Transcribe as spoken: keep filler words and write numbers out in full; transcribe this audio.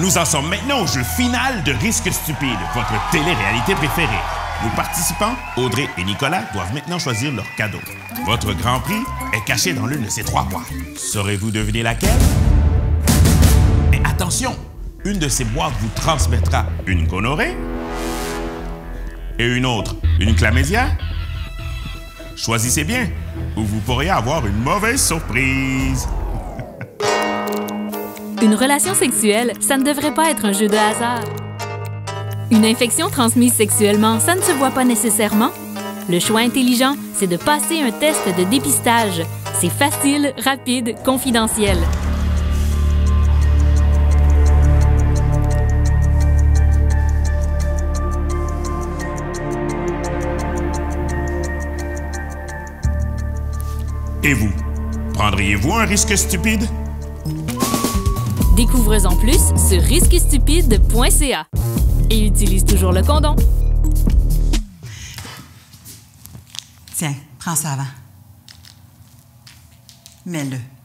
Nous en sommes maintenant au jeu final de Risque Stupide, votre télé-réalité préférée. Nos participants, Audrey et Nicolas, doivent maintenant choisir leur cadeau. Votre grand prix est caché dans l'une de ces trois boîtes. Saurez-vous deviner laquelle? Mais attention, une de ces boîtes vous transmettra une gonorrhée et une autre, une chlamydia. Choisissez bien, ou vous pourriez avoir une mauvaise surprise. Une relation sexuelle, ça ne devrait pas être un jeu de hasard. Une infection transmise sexuellement, ça ne se voit pas nécessairement. Le choix intelligent, c'est de passer un test de dépistage. C'est facile, rapide, confidentiel. Et vous, prendriez-vous un risque stupide? Découvre-en plus sur risque stupide point c a et utilise toujours le condom. Tiens, prends ça avant. Mets-le.